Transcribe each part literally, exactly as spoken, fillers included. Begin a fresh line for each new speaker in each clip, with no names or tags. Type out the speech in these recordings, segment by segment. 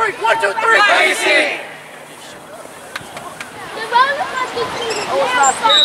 three, one, two, three. Crazy.
I was not scared.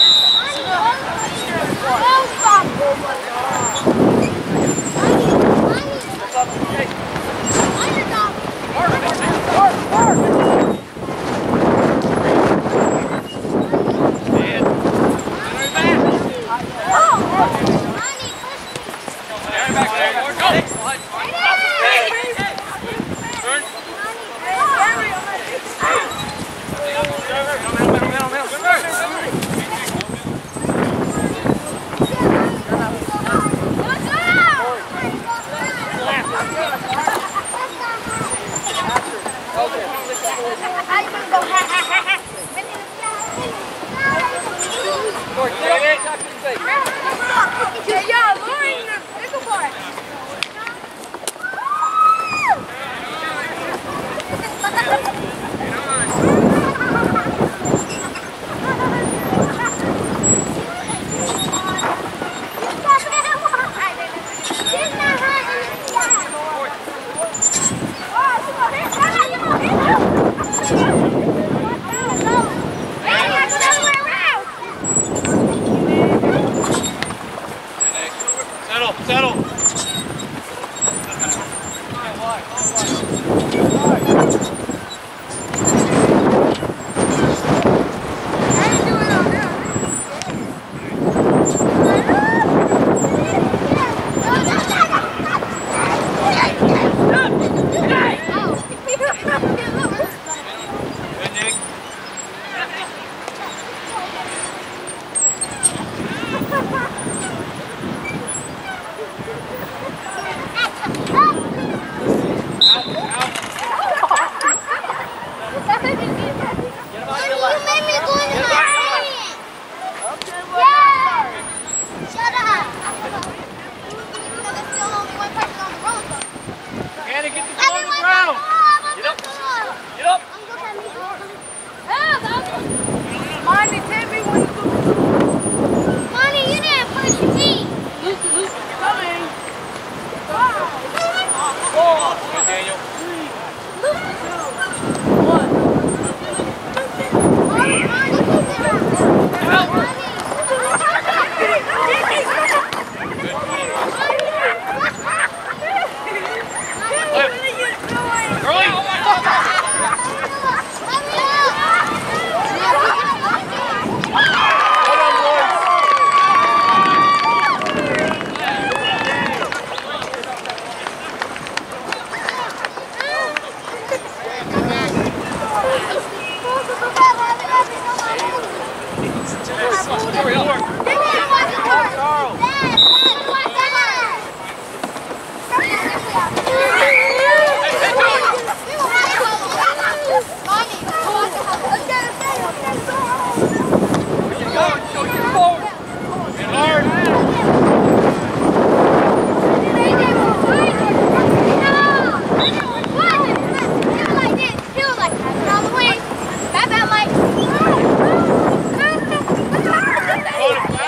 Go to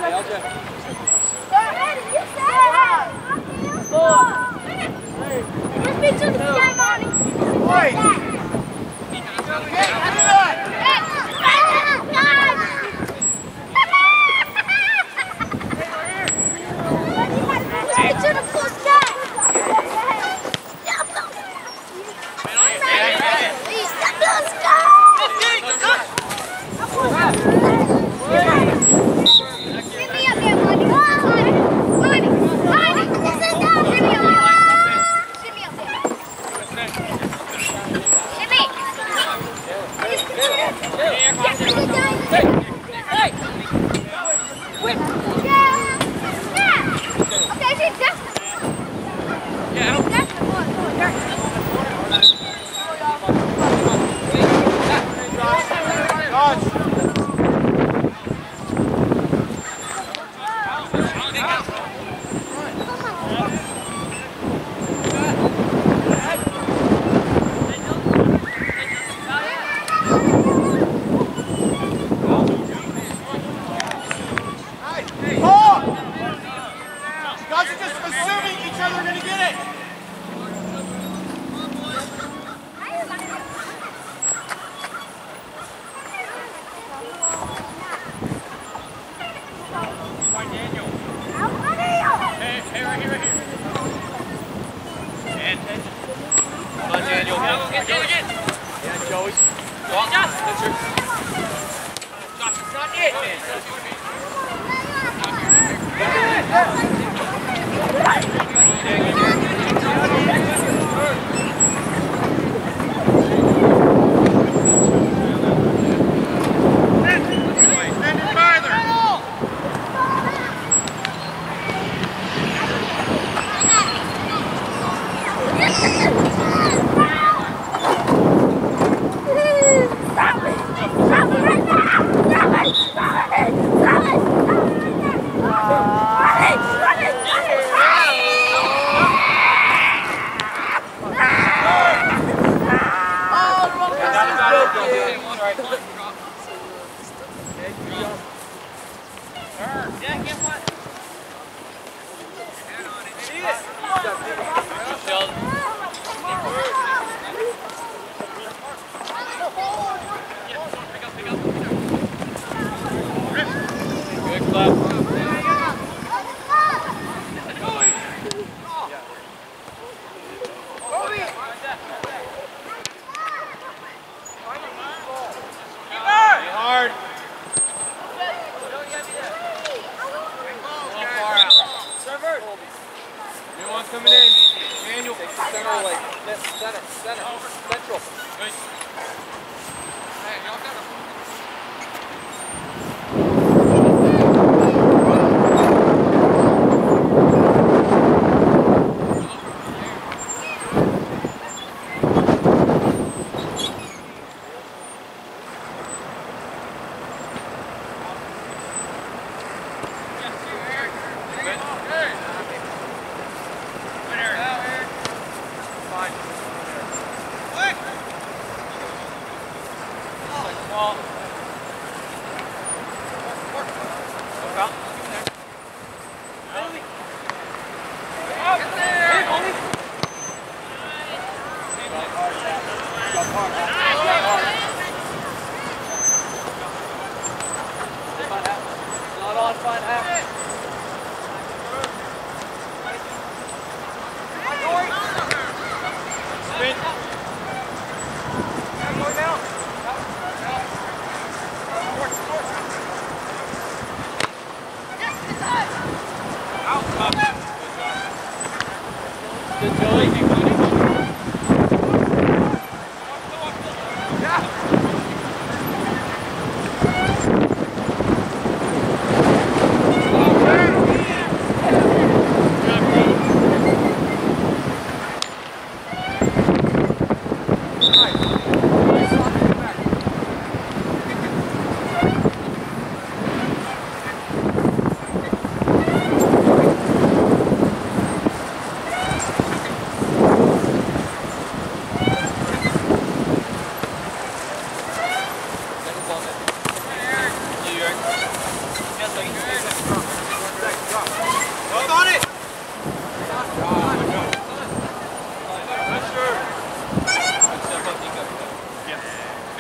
Yes,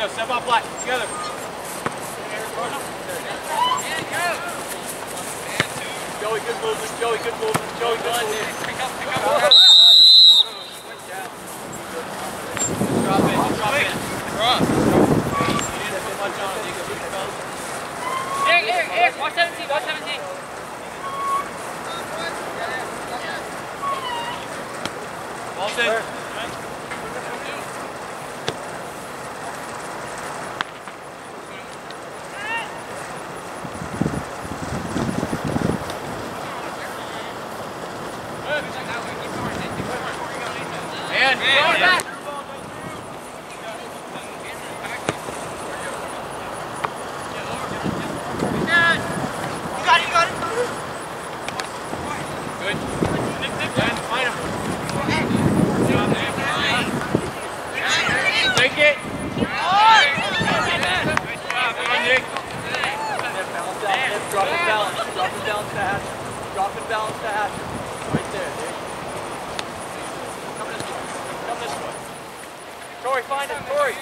go. Step off flat. Together. Joey, good movement. Joey, good movement. Joey, good movement. Pick up, pick up. Drop it. Drop it. Drop.
Eric, Eric, Eric, one seventeen, one seventeen.
Ball's in. Man, man, yeah. Corey, find it, Corey.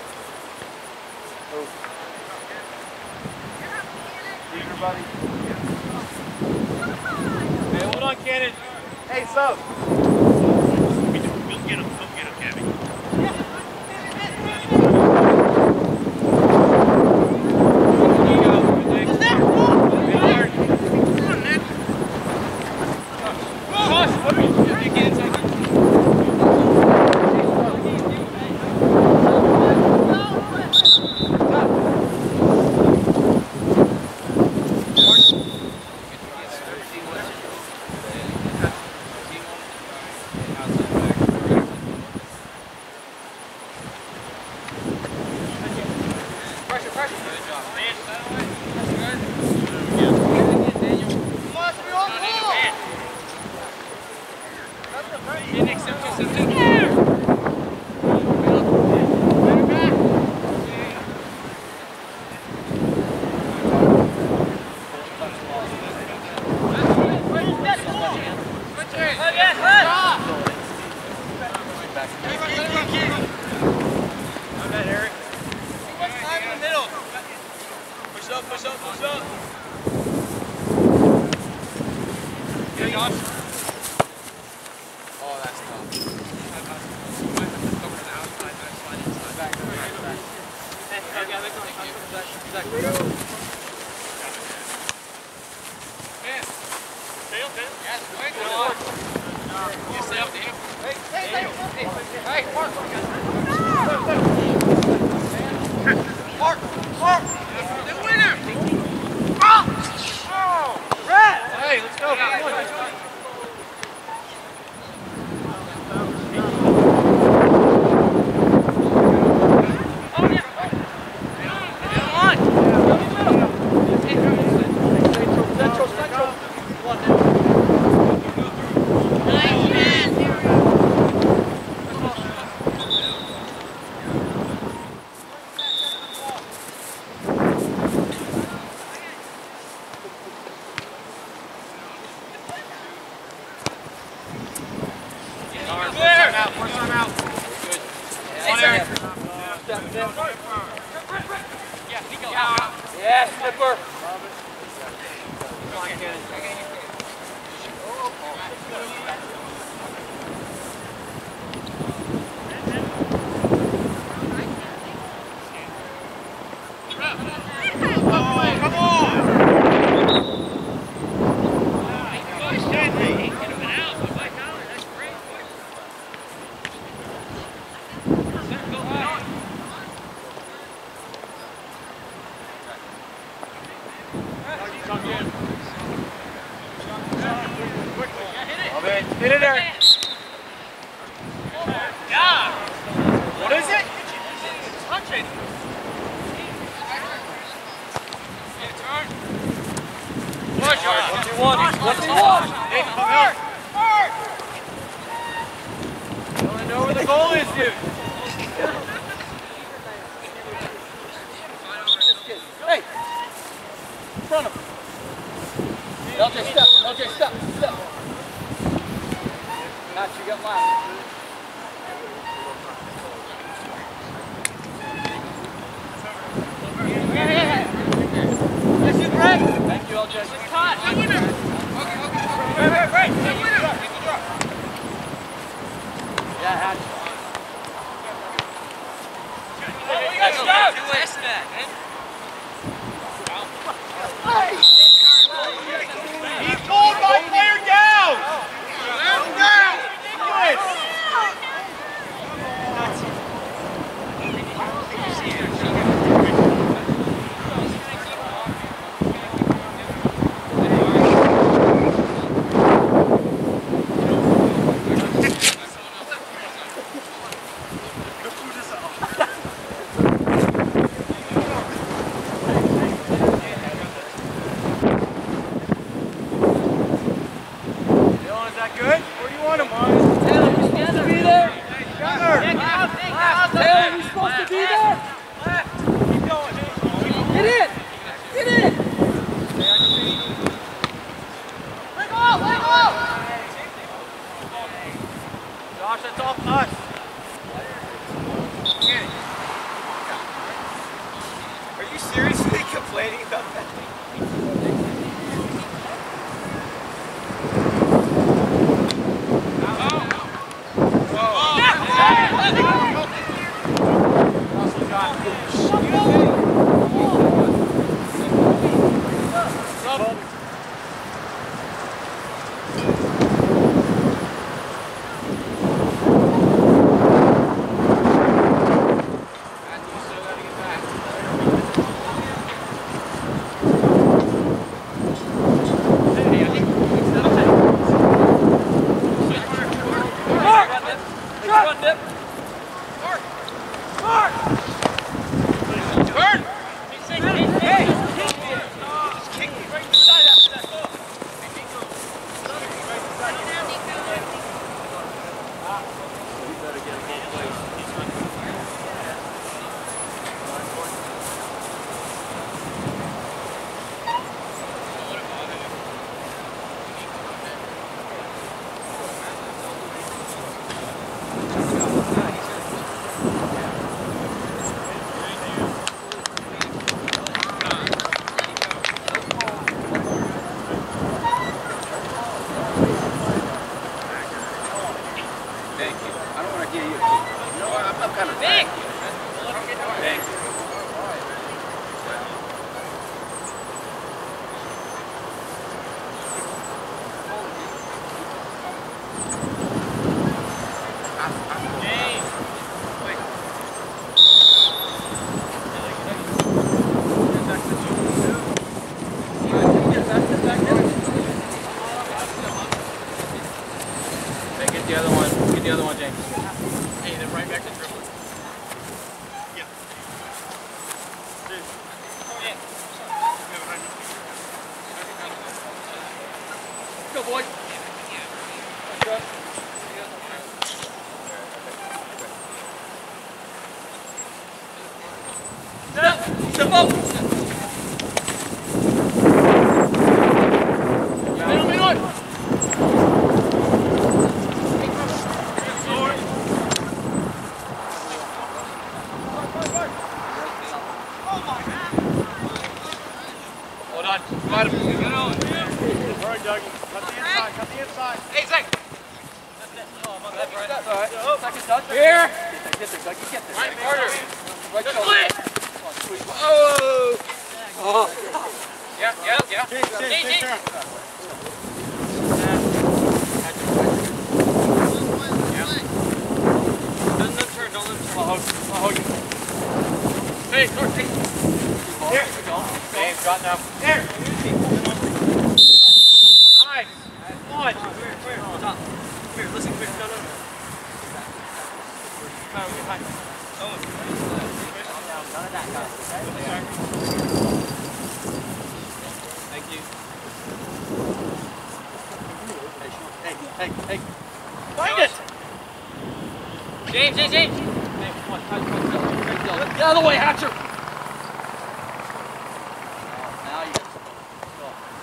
Oh. Eager, buddy. Hey, hold on, Cannon. Hey, sub. Go get him, go get him, Gabby.
Get in there. Yeah. What is it? Touch it. Push hard. One, two, one. One, two, one. Hey, come out. I don't know where the goal is, dude. Hey. In front of him. L J, step. L J, step. Step. Matt, you got last.
waiting about that.
The other one, get the other one, James. Hey, then right back to dribble. Yeah. Dude. Yeah. Go, boy. Good. Step. Step up. Middle, middle.
Got him. Get on. All right, Dougie. Cut the inside. Cut the inside.
Hey, Zach.
All right. Second touch. Here. Get there, get there, Dougie. Get there.
Right, Carter.
Right
Good
shoulder.
split.
Oh. Oh.
Yeah, yeah, yeah.
James, James,
James,
take
James.
turn.
Don't let him turn, don't let him turn.
I'll hold, I'll hold you.
Hey, Carter, hey.
Here. James, got now.
Here.
Nice. One. Come here, listen, quick. No, no, no. Come on, behind. Oh. None of that, guys. Thank you.
Hey, hey, hey.
Find it! James, James, James!
Hey, come on, come on, come on. Get the other way, Hatcher! Now you get it. Go.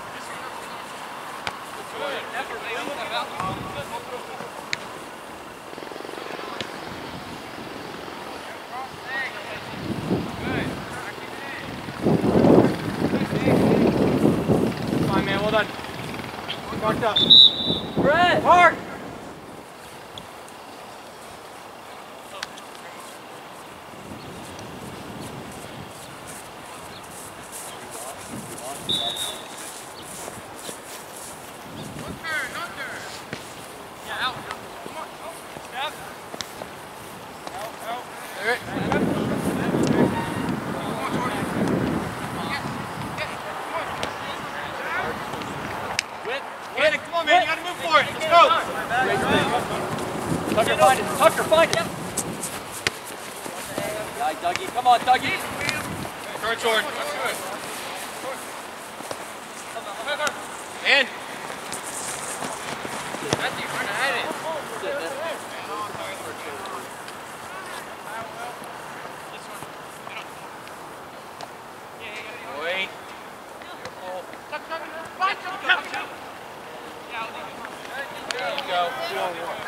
Fine, man. Well done. Marked up.
Brett!
Mark!
Tucker, find it. Tucker, find it. Yeah, Dougie. Come on, Dougie.
Short, short. And.
Matthew, run at it.
Wait. There you go. Two on one.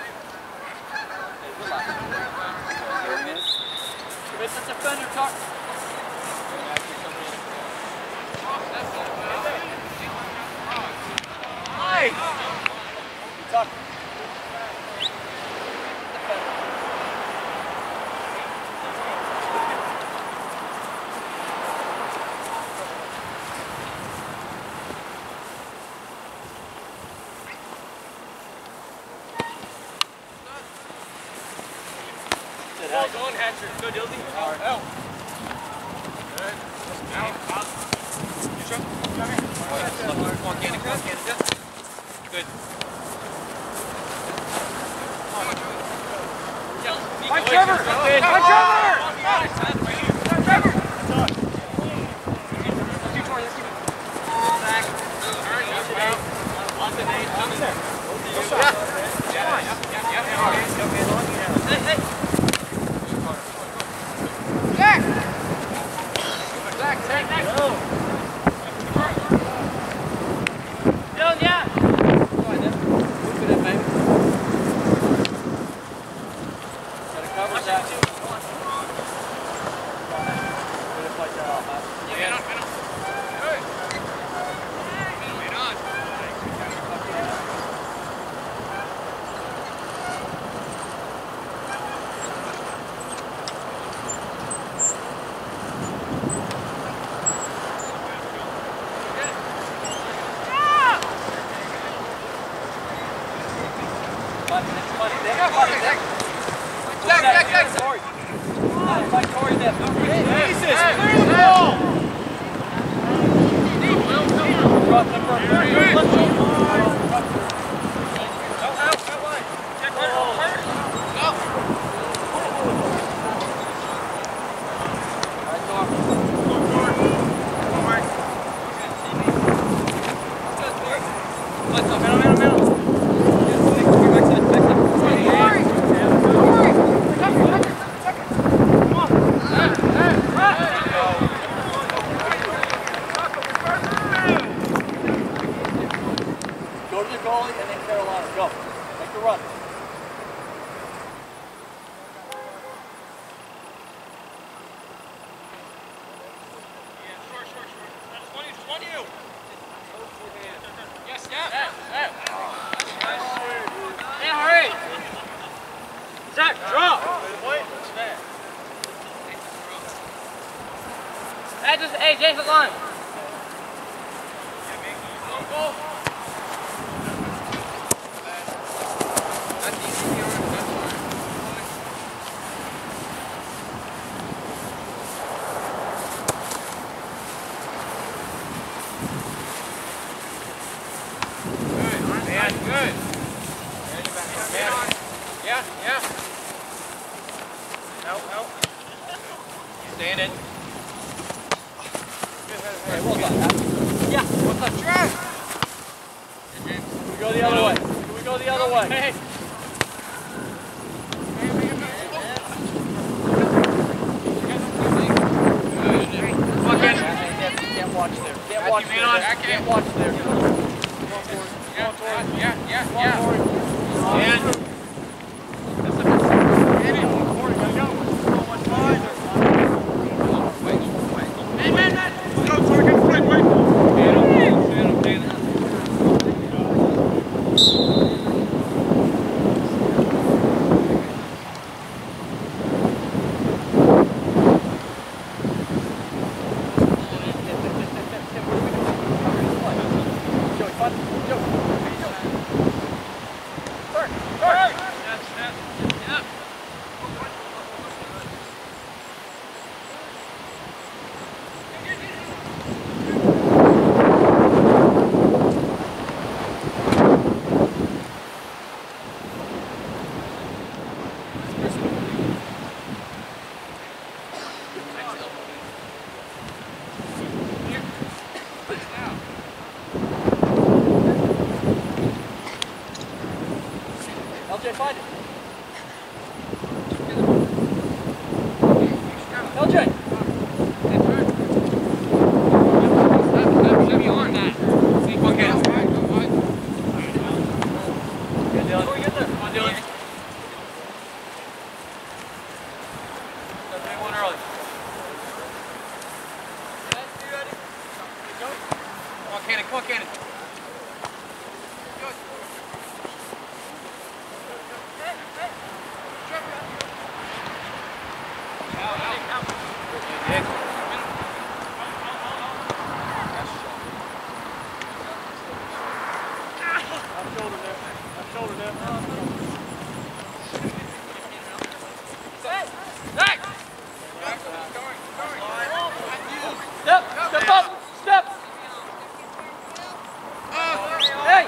Commit the defender, Tucker.
Go on, Hatcher. Go, Dilsey. Out. Out. Good. Out. Out. You sure? Come here. Come on, Canada. Come on, Canada. Good. Mike Trevor! Mike Trevor! Mike Trevor! Back. On the name. Come there. Yeah. Yeah, yeah, yeah. Hey, hey. Zach! Zach, Zach, Zach! Dylan, yeah! Go ahead, then. Move it in, baby. Gotta cover that. Come on. Good to fight that off, huh? Yeah, man on, man on. Good. Man on. Hey, James, line. on, Cannon.
Step, step up, step. Hey.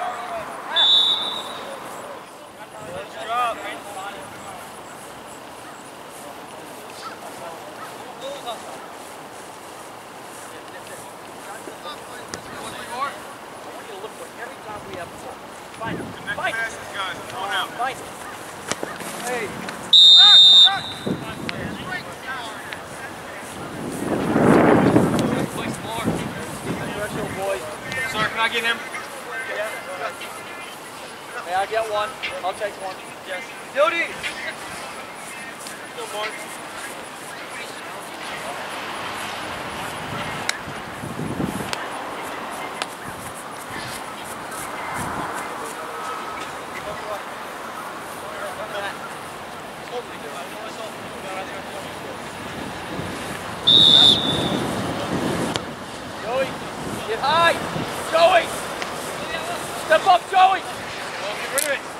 Hey.
Sorry, can I get him?
May I get one? I'll take one.
Yes.
Jody! Still Mark.
Joey, get high. Joey. Step up, Joey.
Well, get rid of it.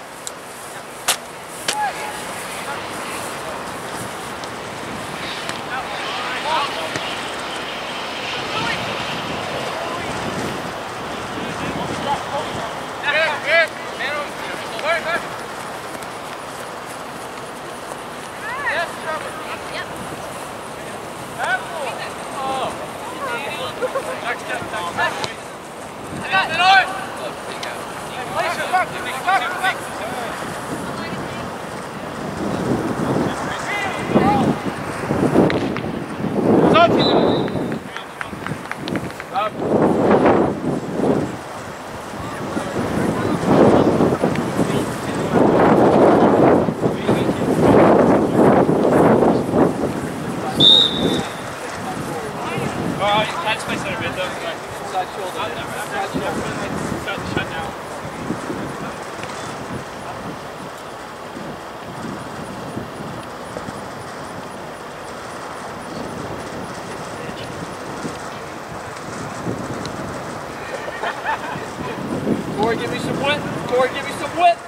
Corey, give me some width. Corey, give me some width.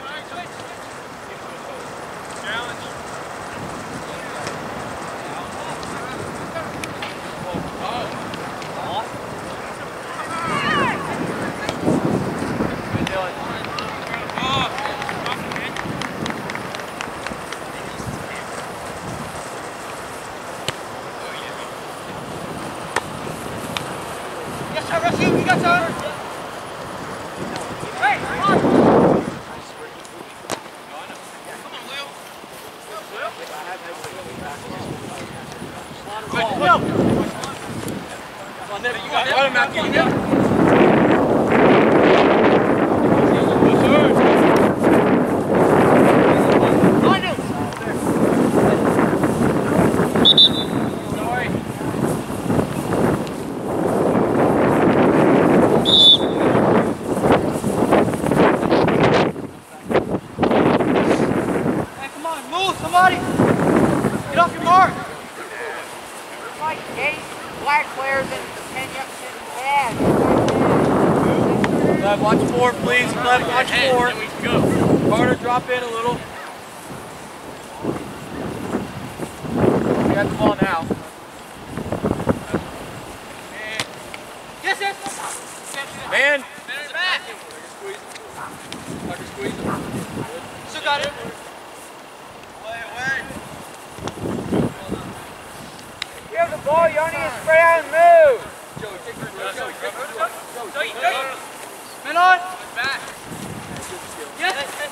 Watch four, please. Watch four. Carter, drop in a little. You got the ball now.
Yes, yes.
Man.
Back.
Squeeze.
Still got it.
Away, away.
You have the ball, you only need to spread out and move.
Joey, take your
Joey,
Joey,
Joey, Joey. Men on. Back. Yes.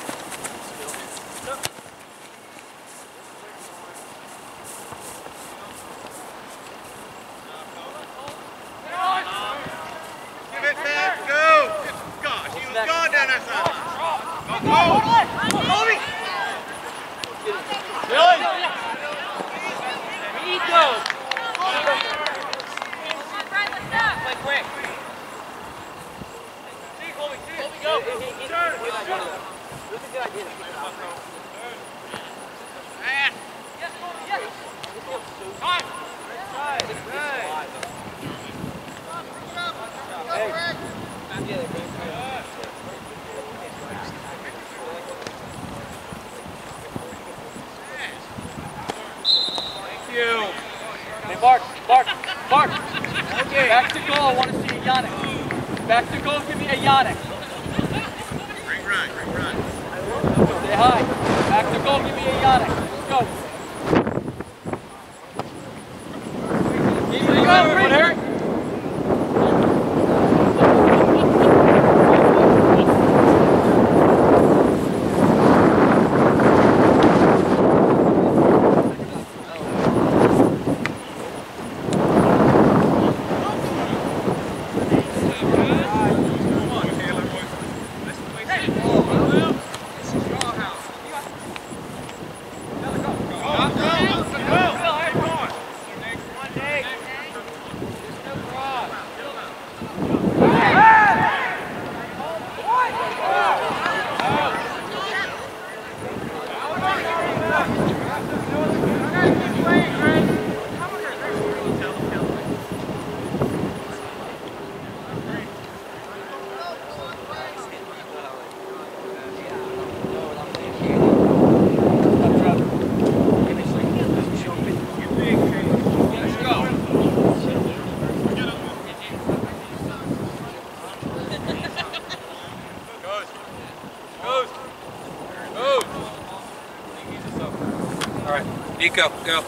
Give it back, go! Gosh, he was gone down that side. Go, go!
Kobe!
Billy!
We need those. Play quick. Hey, Mark, Mark, Mark. Okay. Back to goal, I want to see a Yannick. Back to goal, give me a Yannick.
Great run, great run.
Stay high. Back to goal, give me a Yannick. Let's go. Here you go, Eric. Nico, go.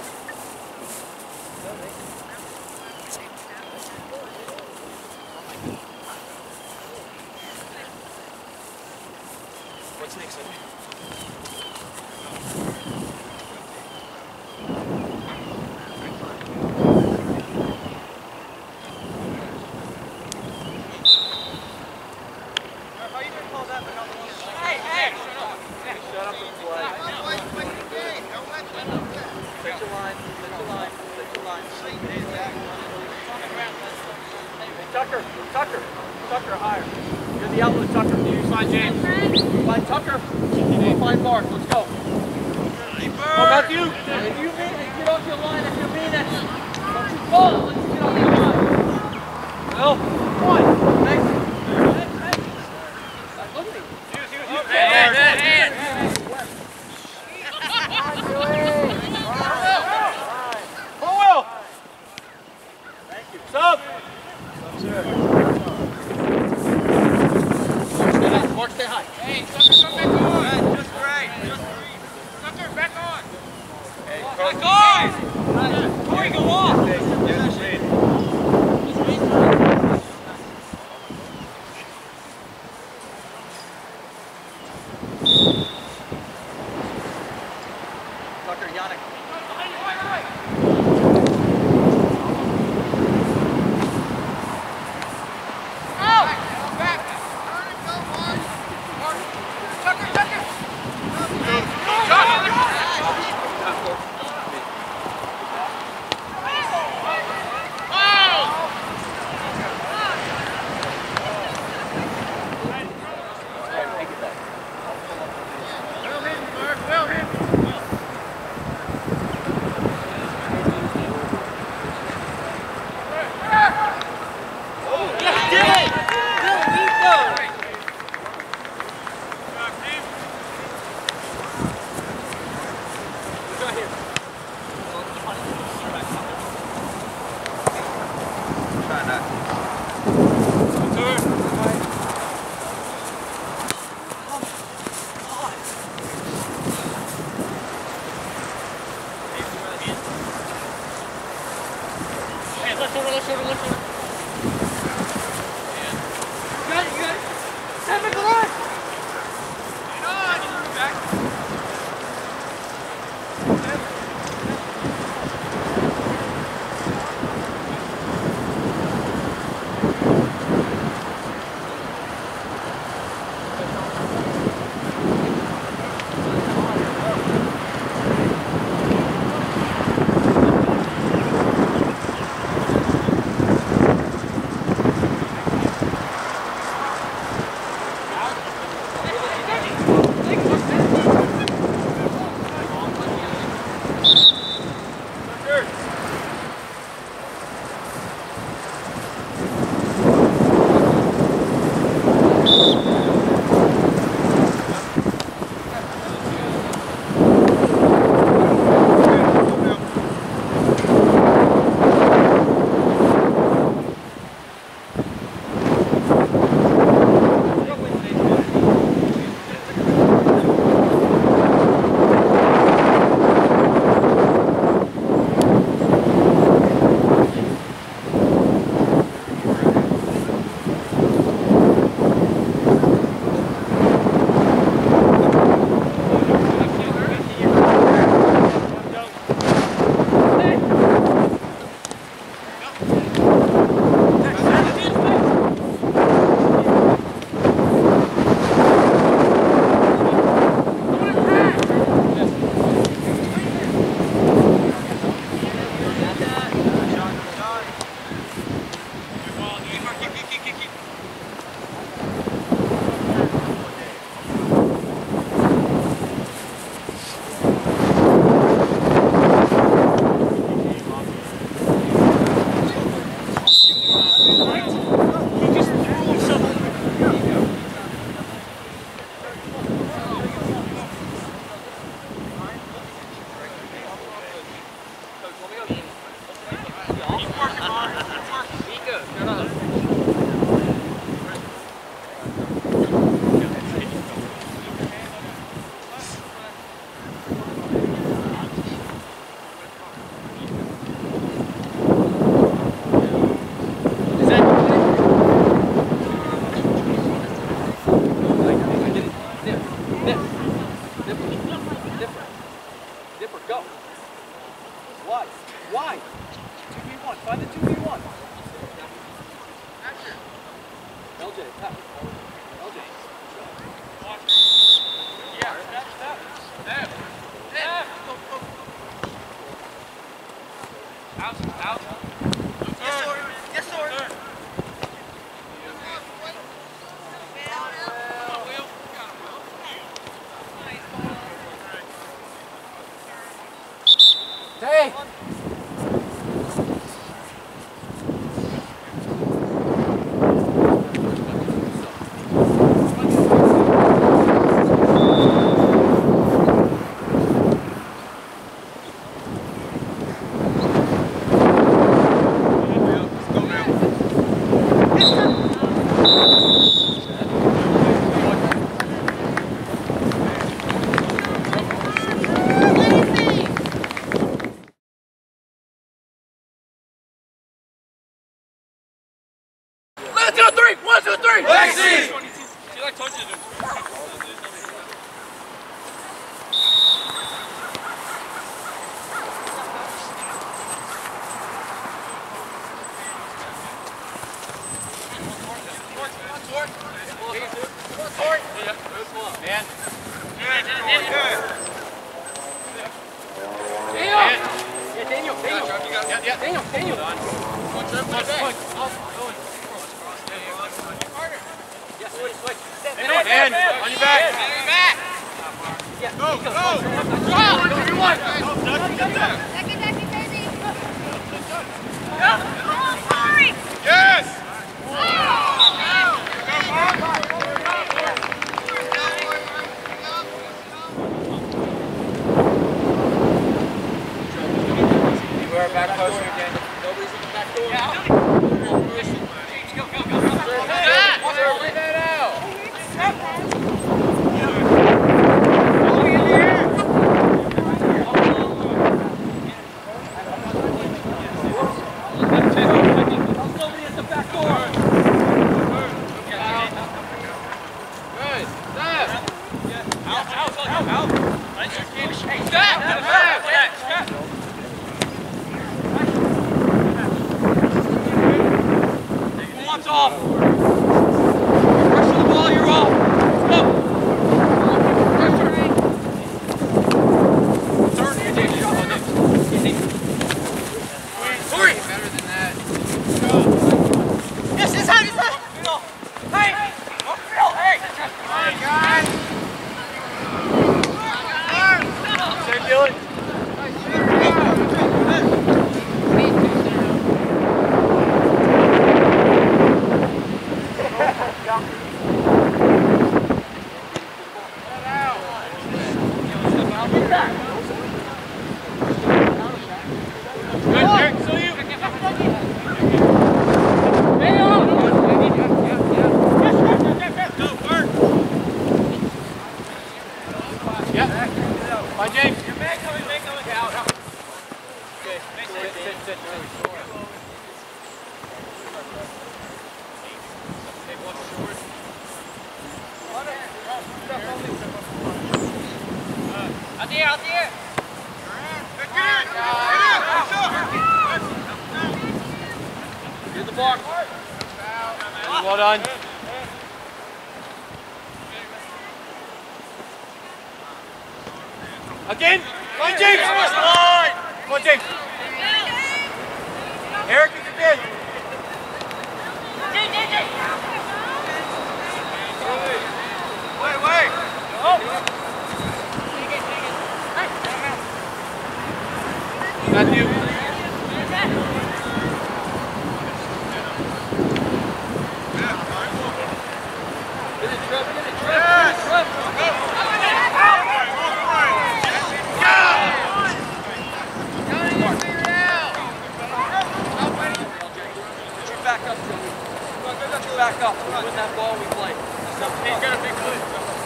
What's next?
Hey, hey!
Shut up and play. Set your line, set your line, set your line. Hey, Tucker, Tucker, Tucker, higher. You're the outlet, Tucker. You find James. Find Tucker. You find Mark. Let's go. Oh, Matthew. If you mean it, get off your line. If you mean it, don't you fall. Let's get off your line. Well, come on. Thanks. Look at me.
Hand, hand, hand.
Sub! Mark, stay high.
Hey, Tucker, come back on. Just right. Just Tucker, back on. Hey, back on! Corey, go off.
Tucker, Yannick. Why? Why? two v one. Find the two v one. L J, tap. L J.
Yeah, step, step. Step. Step. Out, out. Yes, sir. Yes, sir.
Hey!
One, two, three! One, two, three! Lexi! She like told you to do. Man.
Yeah, Daniel, Daniel.
Yeah, yeah.
Daniel, Daniel.
One trip, one back.
Yeah, switch, switch.
Man, on your back. On your back.
Yeah,
Go,
go.
go. Draw. One, two, one.
Second, second, baby.
Oh, sorry. Yes.
Beware back post again. Nobody's in the back door.
Yeah. Go, go, go. Lay that out.
Nobody at the back door.
Good. Step. Out, out, out, out. Hey, step. Step. Step. One's off. Pressure the ball, you're off. Let's go. Pressure. Turn. You're taking it. Oh, Nick. You're taking it. Three. Better than that. Yes, it's hot, it's hot. Hey. Oh, Phil, hey. Come on, guys.
Same Dylan.
Bye, James. Your man coming, man coming. Out, out. Okay, sit, sit, sit, sit. Take one short. Out there, out there.
Here's the block.
Well done. Again! Come on, James! Come on, James! Eric is again! Wait, wait! Oh! Matthew!
Get it, Trev, get it, Trev, get it, Trev. Back up, Joey. Back up. We win that ball, we play.
He's got a big foot.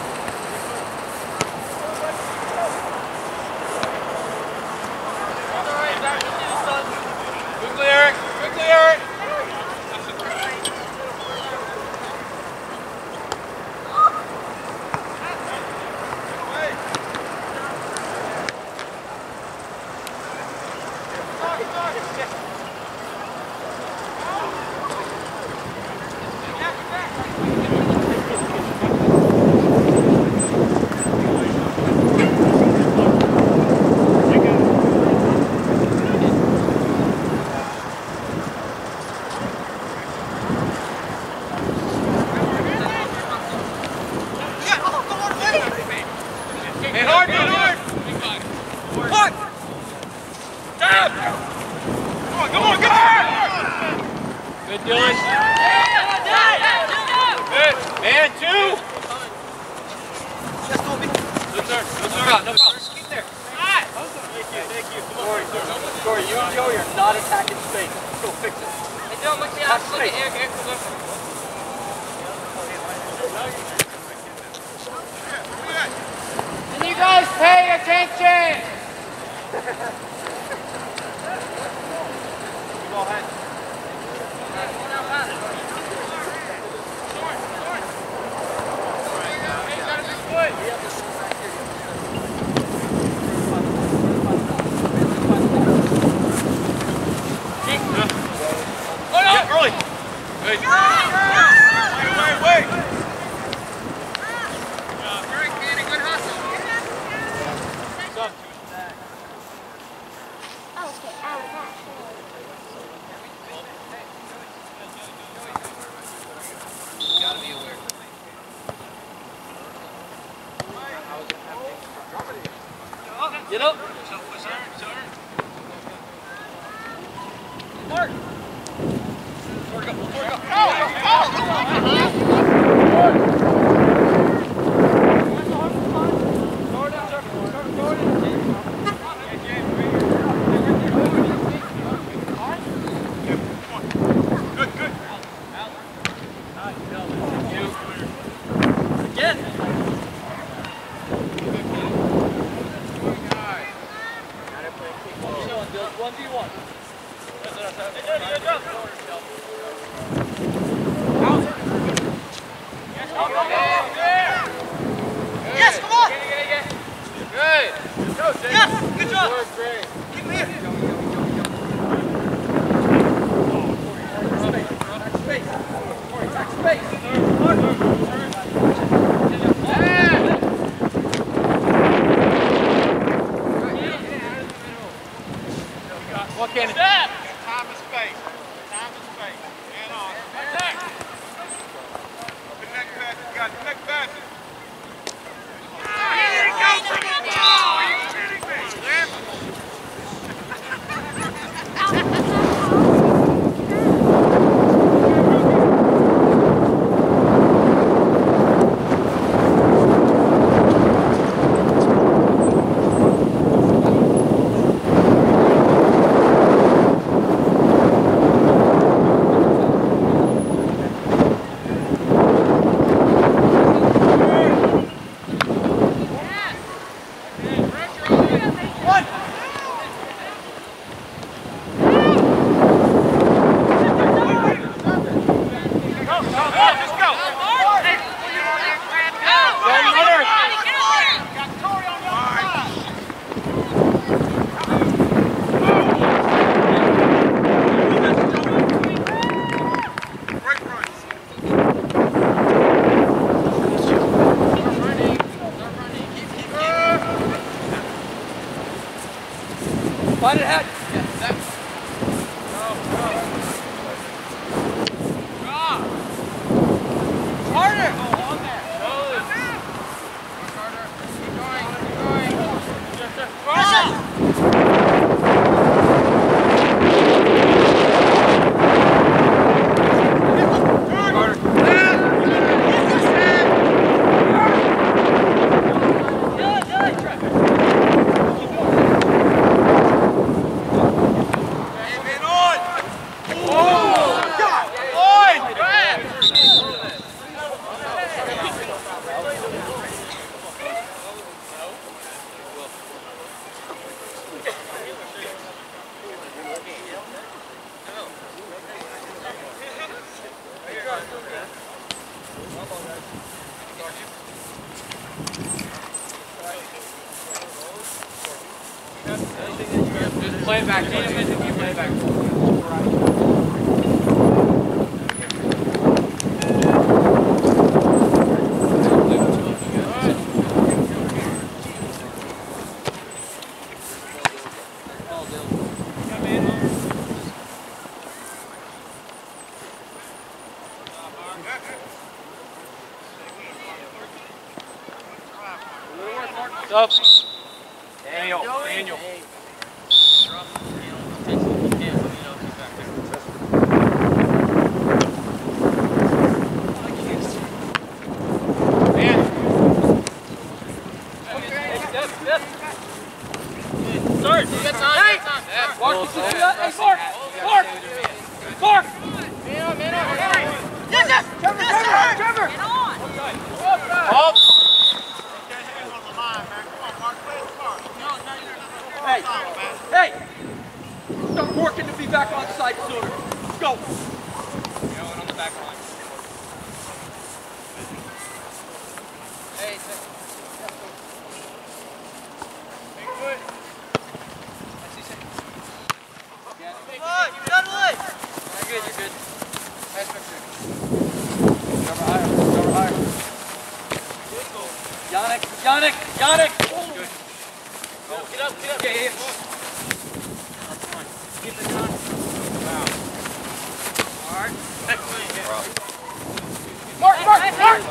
Quickly, Eric. Quickly, Eric.
Good, Dylan. Good. Man, two.
Just hold me.
Good, sir. Good, sir. No problem. No problem. Just keep there. Thank you. Thank you. Corey, Corey, you and Joey are not attacking space. Let's go fix it.
Hey, don't look the outside. Here, here, come on.
Can you guys pay attention?
Go ahead. Yeah, early. Good. Wait, wait, wait.
Very canny, good hustle.
Stop.
Okay, out of that.
Gotta be aware.
Get up. Mark. Work up, work up. Good, good. Again. one v one.
Yes, come on.
Good.
Yes, good job.
Work, great.
Keep him here.
Space. Corey, back space. What can it?
Time and space. Time and space. And on. Attack. The next pass, you got the next pass. Here he goes. Are you kidding me?
Find it ahead. Harder. Play it back. Play it back. Up. Daniel. Daniel. Mark, did you see that? Hey, Mark! Mark! Mark!
Man up, man up, man up.
Yes, yes!
Trevor,
Yes,
Trevor,
sir!
Trevor.
Get on!
Up.
Hey! Hey! Start working to be back on site sooner. Let's go!
Going on the back line.
Hey, big foot.
Look, you're done with!
You're good, you're good.
Nice picture.
Trevor higher, Trevor higher. Yannick, Yannick, Yannick! Good.
Oh, get up, get up.
Yeah, yeah.
Keep it on. Wow.
Alright.
Mark, Mark, Mark.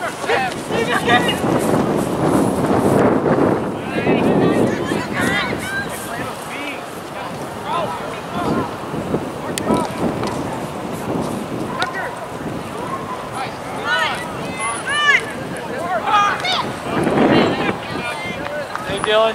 Hey, Dylan.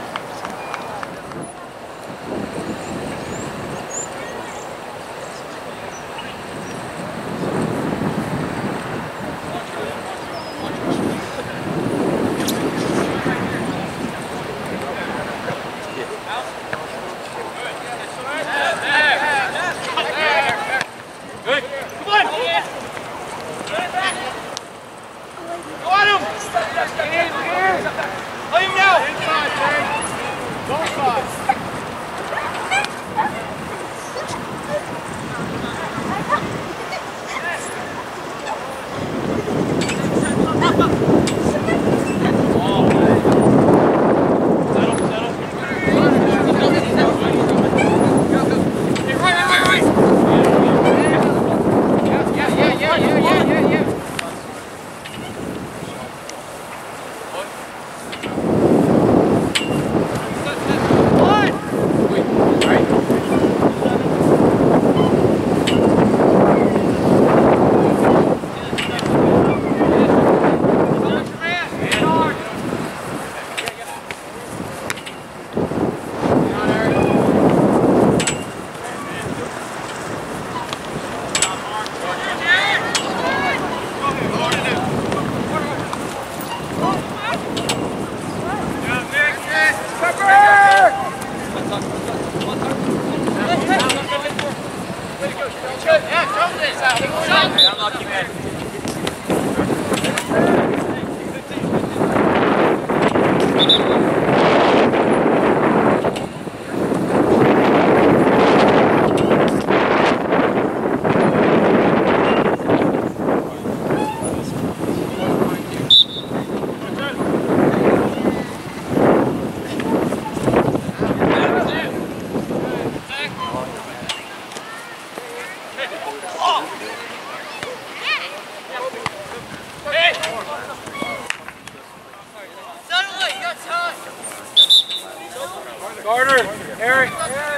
Carter, Eric.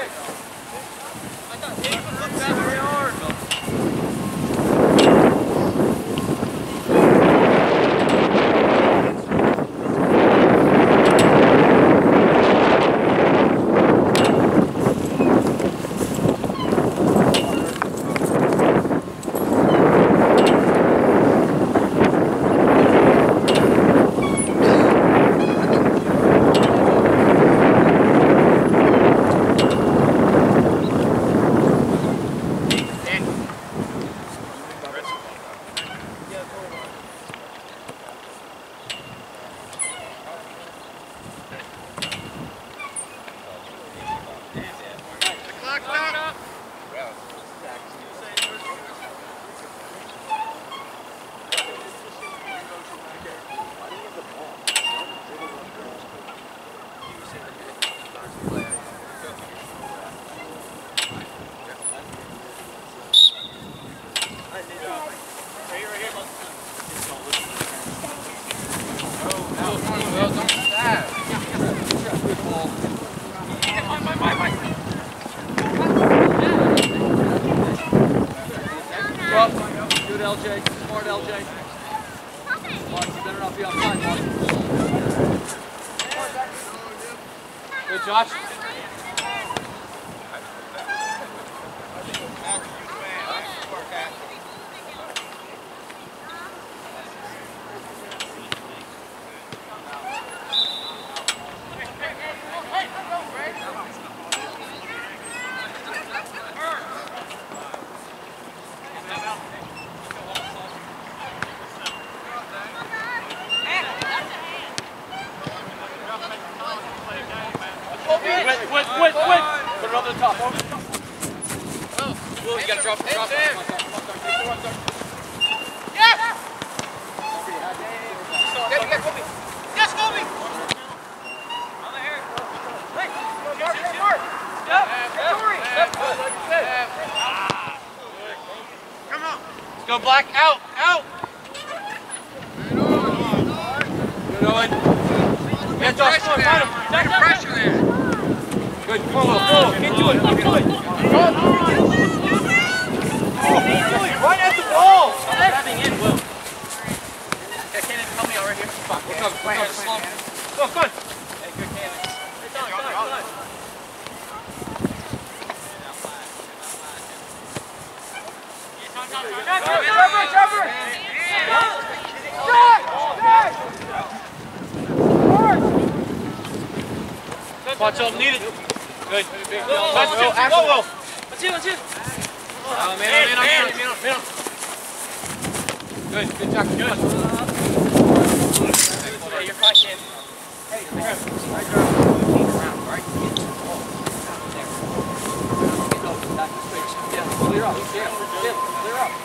Good L J, smart L J. Mark, you better not be outside, Mark. Good, Josh. over the top, over the top.
Will, you gotta drop it, drop it.
Yes! Yes, Kobe! Yes, Kobe! Over here. Hey, Mark, hey, Mark! Yep, Corey! Come on!
Let's go, Black. Out, out. Good, Owen. Yeah, Josh, come on, find him.
Take pressure there.
Good, come on, Will. Go, get to it, get to it. Right at the ball.
I'm grabbing in, Will. Okay, Cannon, help me out right here. Fuck.
We're coming, we're coming. Slow. Go, go.
Hey, good Cannon. Hey, done, done, done.
Trevor, Trevor!
Watch out, need it. Good. Go,
Will,
go, Will.
Let's see, let's see.
Oh, man, man, man, man, man, man. Good, good job, good.
Hey, you're fine, Cannon. Hey, right there. Around, right? Yeah, clear up. Yeah, yeah, clear up.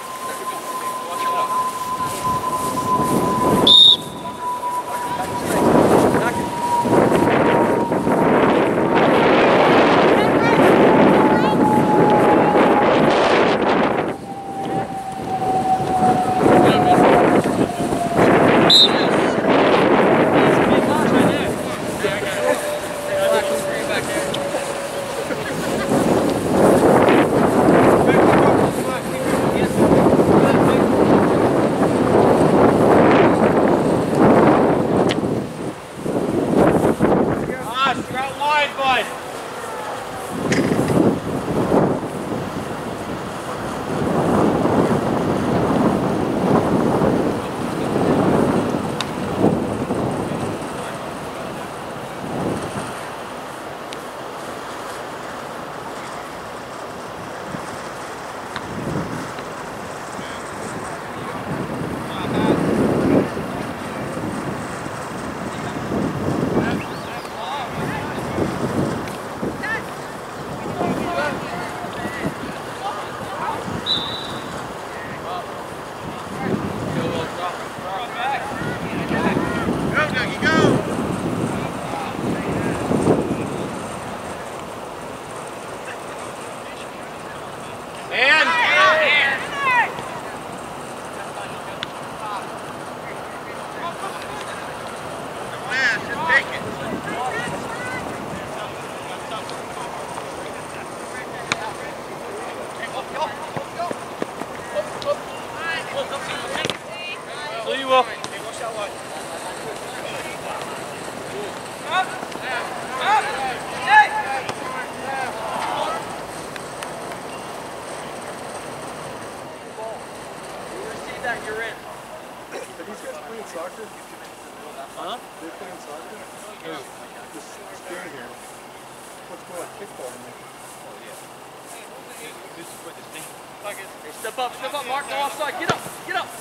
Step up, step up, Mark, go offside. Get up, get up.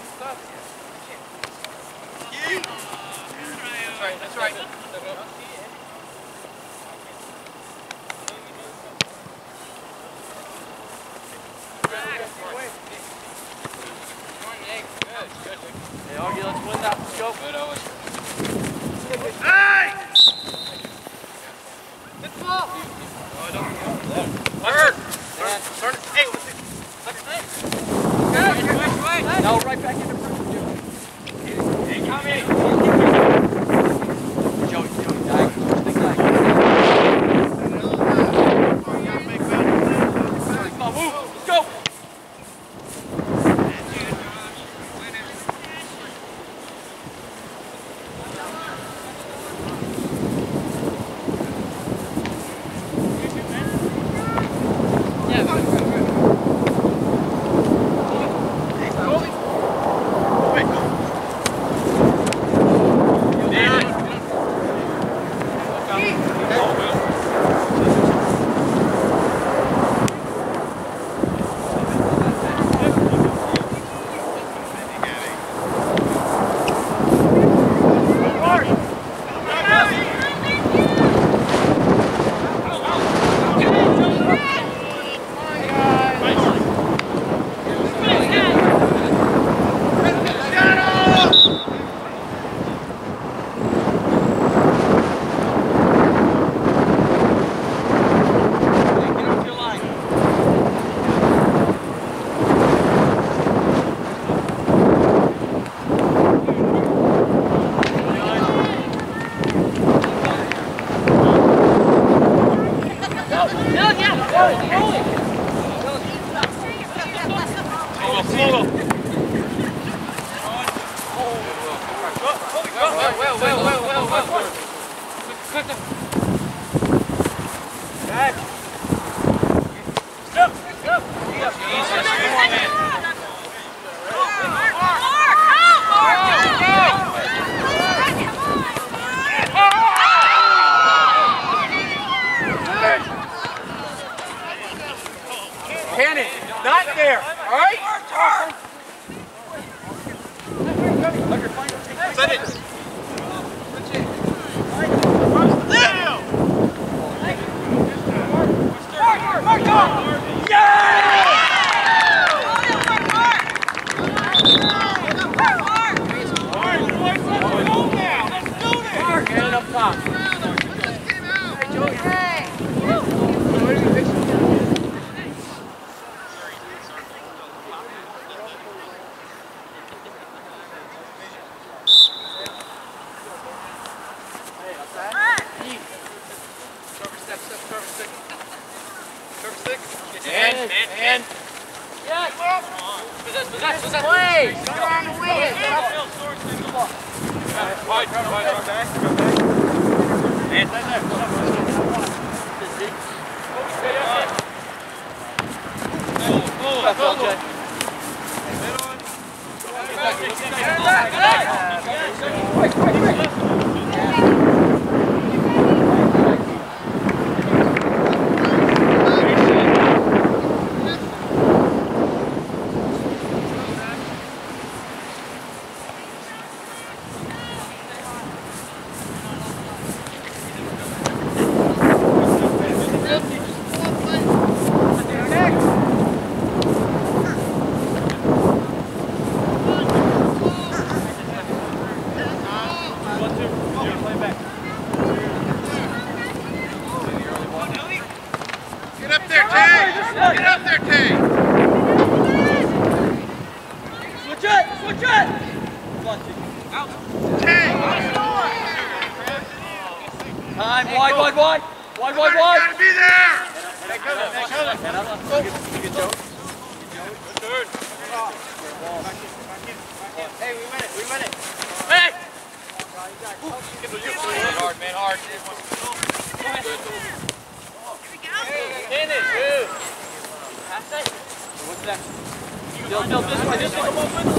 That's right, that's right.
Hey, Augie, let's win that. Let's go.
Good, Owen. Hey! Good ball. Oh, don't go. Hurt. Turn it. Hey, what's it?
Now right back into pressure.
Hey, come in.
Joey, Joey, diagonal. Big diagonal. Come on, move. Let's go.
Go!
Cannon, not there, all right?
Send it.
Cannon up top.
And, and, and.
Yes.
Possess, possess, possess.
Play. Come on, win.
Wide, wide, wide, back, go back. And.
That's all, Jay. Quick, quick, quick.
Get up there, Tay! Get up there, Tay!
Switch it! Switch it!
Out! Tay!
Time, wide, wide, wide! Wide, wide, wide!
Gotta be there!
Hey, we win it, we win it!
Hey! Hard, man, hard.
In it, good! Pass it! What's that? Still, still, this way, this way, come on, win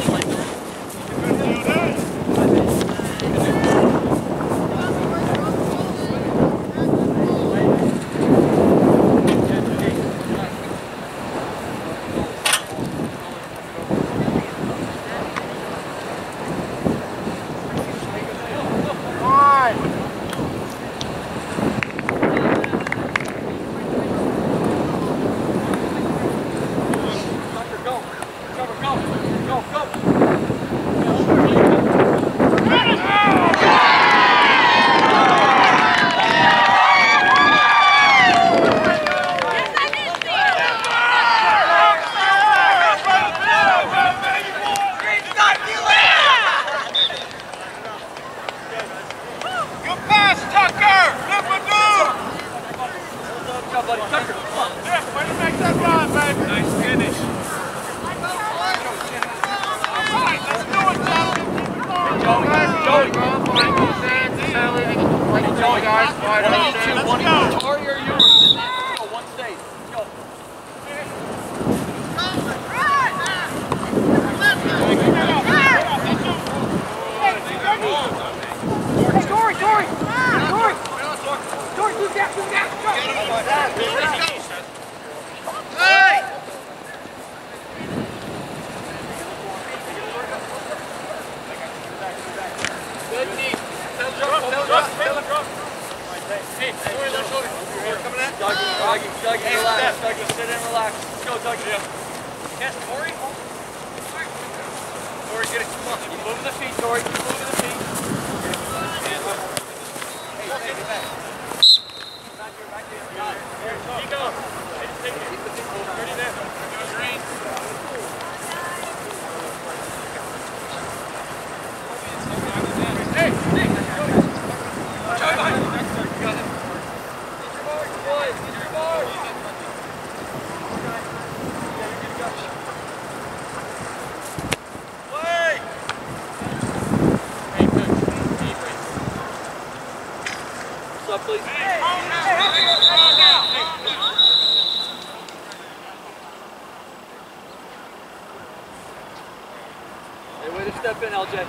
step in, L J.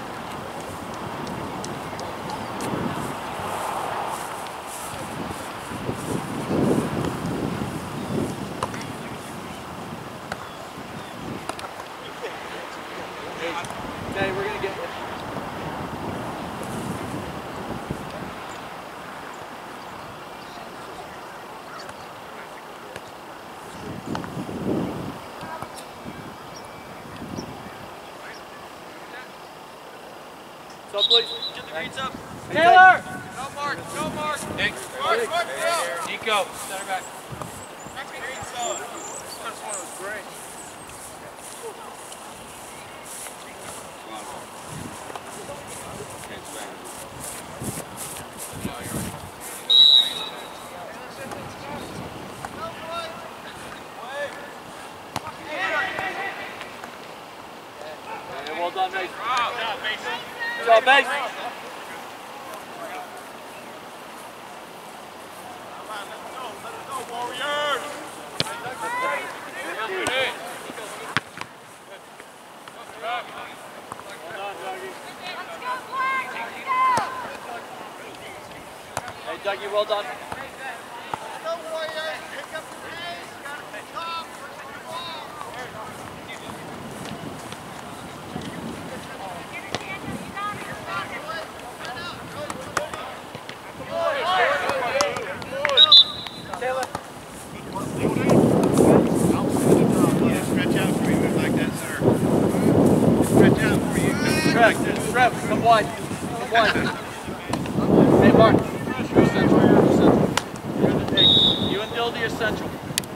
Okay, we're gonna get you. So please,
Get the greens up.
Taylor!
Go Mark, go Mark.
Thanks.
Mark, Mark, go.
Nico, center back.
Greens up. This first one was great.
Yeah, well done, Mason.
Good job, Mason.
Good job, Mason.
Warriors!
Hey, Dougie, well done.
Go Warriors! Pick up the pace! Got to pick up! Where's the ball?
Taylor.
Yeah, stretch out for you, move like that, sir. Stretch out for you.
Trev, Trev, come wide. Come wide. Hey, Mark. You're central. You're central. You're in the, hey, you and Dildy are central.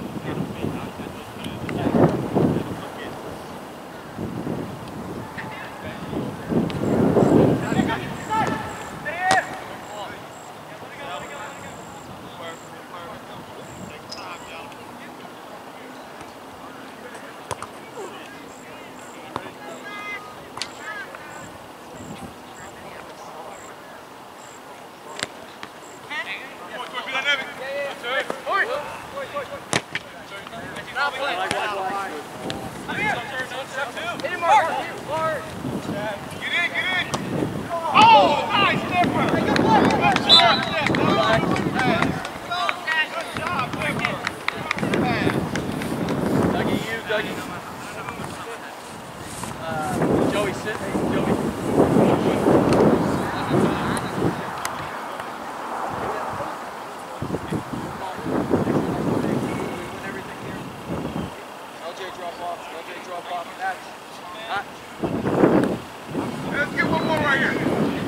Let's get one more right here.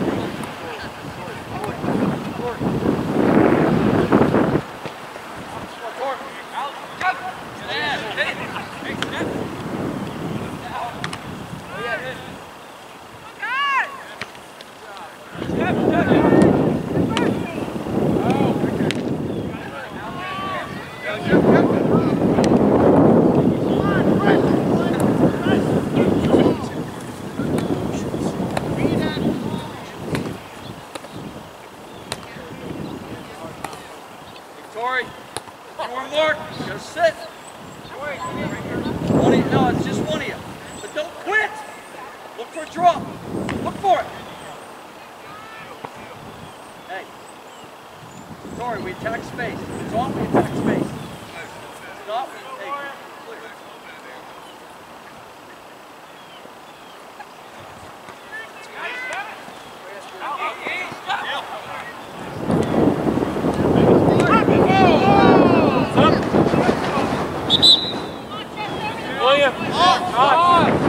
Tori, one more. Go sit. One of you, no, it's just one of you. But don't quit. Look for a drop. Look for it. Hey. Tori, we attack space. It's on, we attack space. Stop. Hey. Clear.
William! Oh! Oh!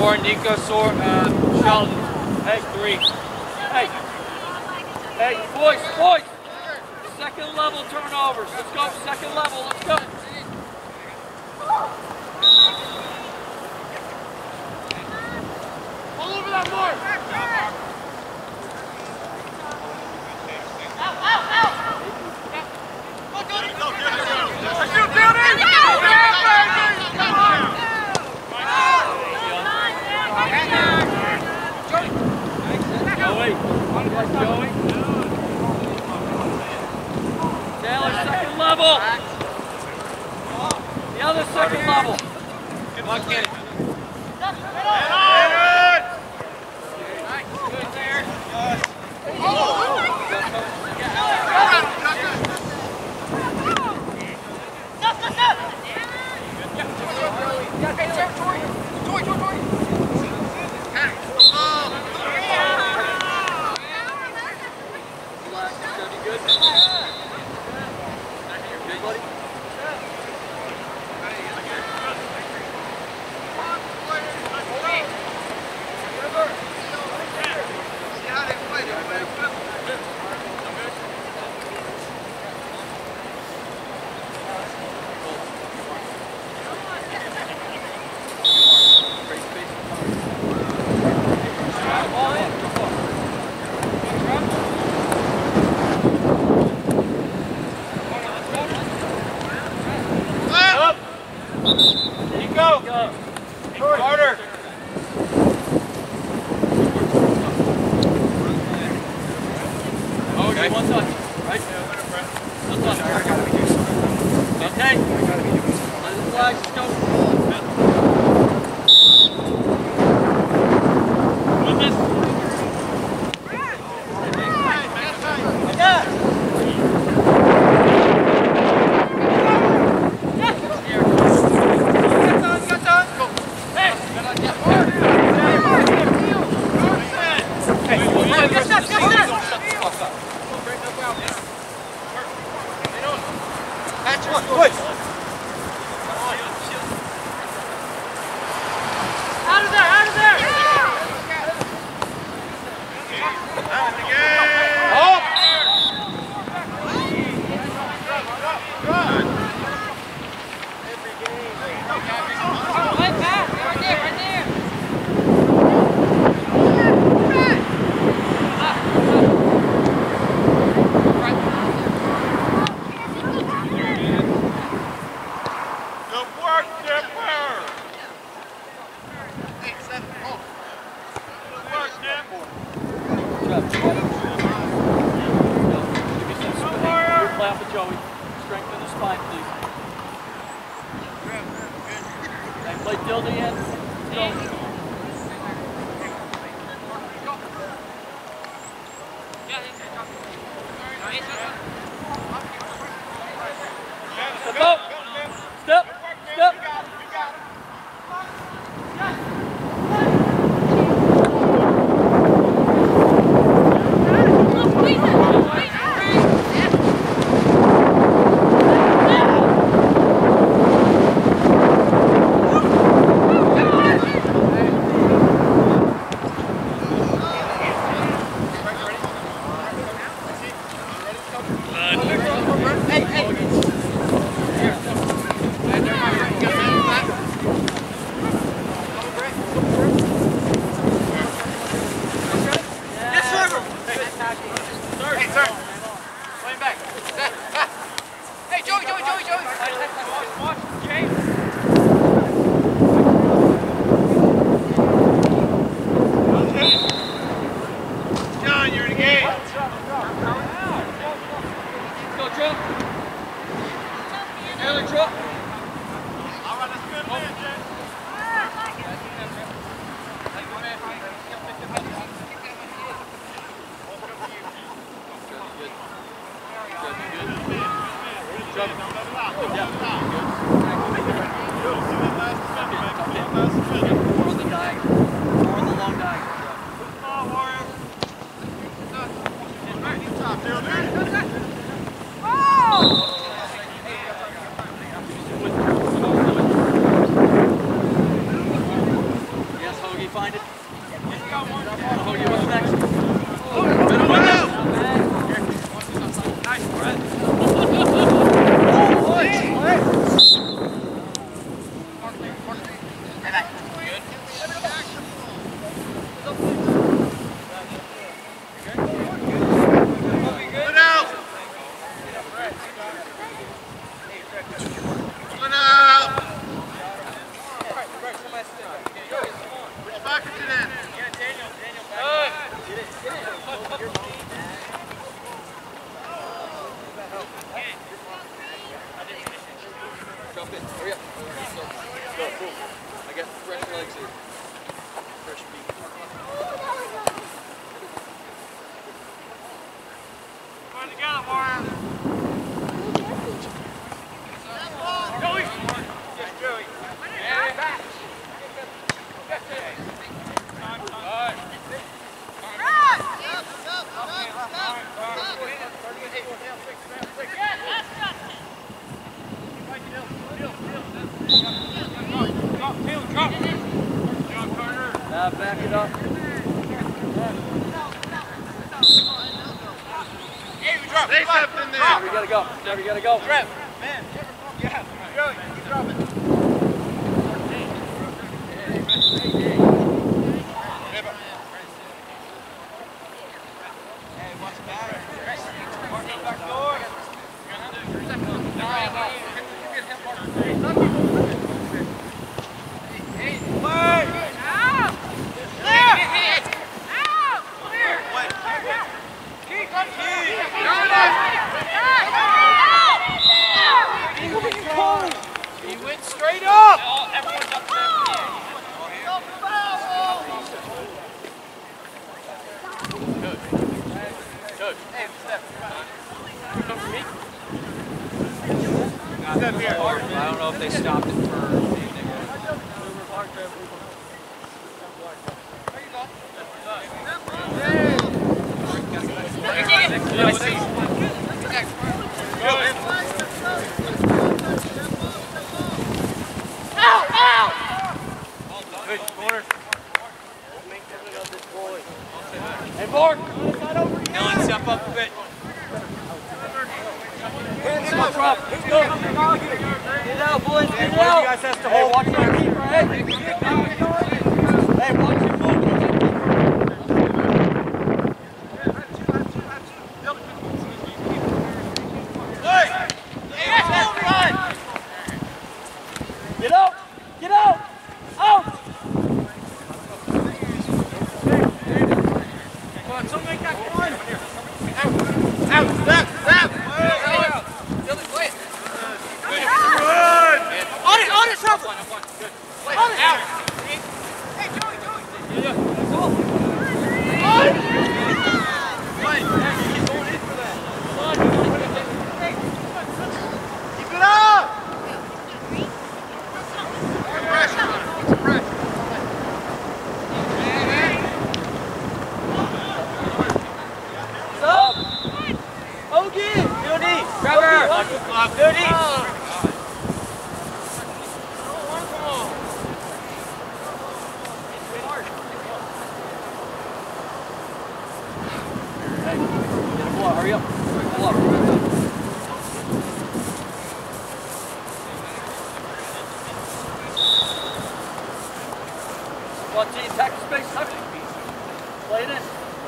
four, Nico Sor, uh, Sheldon. Hey, three. Hey, hey, boys, boys. Second level turnovers. Let's go. Second level. Let's go.
All over that mark.
Out, out, out. Go, go, go, go.
Let's do building. Come on.
Joey. Joey. Taylor, second level. The other second level. Come on, Kenny. Good there. Yes, Hoagie.
One out. Which pocket it in? Yeah, Daniel. Daniel. Good. Get it. Get it.
Jump in. Hurry up. Go. Boom. I got fresh legs here. Fresh feet.
Come on together, Warren. Joey. Yes, Joey. Yeah. Back.
Now back it up.
Hey, we dropped. They stepped in there.
Now we gotta go. Now we gotta go.
Rep. Man. Yeah. Joey, you drop it. Hey, watch back. Back door. He went straight up! Everyone's up there. Coach. Coach. Hey, step. Come for me. Step here. I don't know if they stopped it for anything.
Good corner.
Hey, Borg!
Dylan, step up a bit.
Let's go, Rob. Let's go. Get it out, boys. Get it out.
You guys have to
Hey,
hold.
watch your keeper. Hey, hey, watch your movement. Get out! Get out! Out!
Come on, something like that. Come on. Out, out, step, step. Dylan, play it. Good. On it, on it, Shuffle. On it. Out. Hey, Joey, Joey. Yeah, yeah. Go. On. Play. He's going in for that. Come on. Keep it up. Pressure. Pressure.
Up! Ogie! Goody! Trevor! Goody! Hey, get a ball, hurry up. Pull up. Come on, T, attack the space, touch it. Play it in.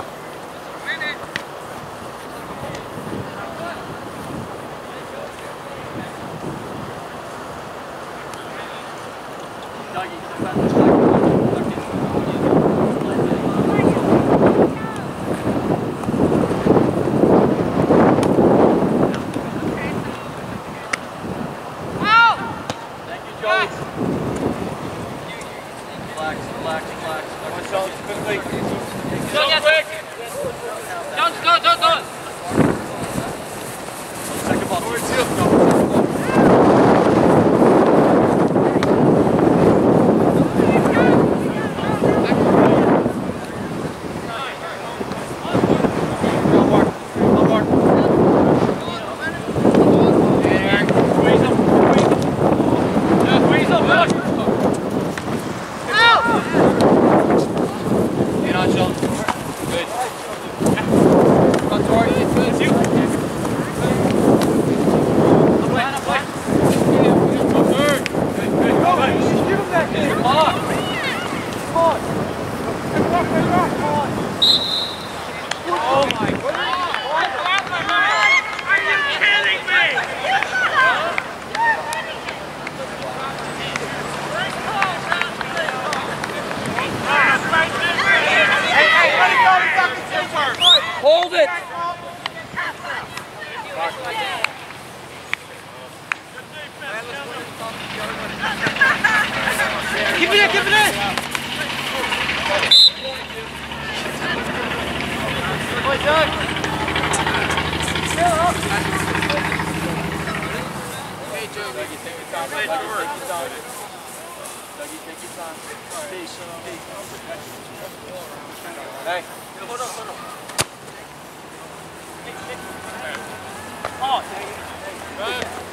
Dougie, step out the back. Thank you, Joey. Relax, relax, relax.
Myself, quickly.
Go, quick. Don't, don't, don't, don't.
Second ball.
Towards you.
Good.
nice work.
Dougie, take your time. Peace. Peace. Hey. Hold on, hold on. Oh, dang it.